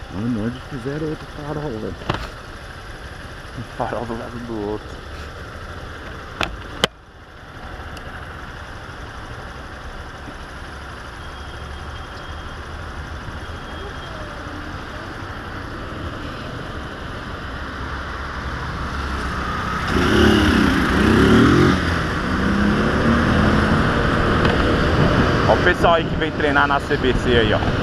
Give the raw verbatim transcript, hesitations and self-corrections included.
Mano, onde fizeram outro farol, velho? Um farol do lado do outro. Ó o pessoal aí que vem treinar na C B C aí, ó.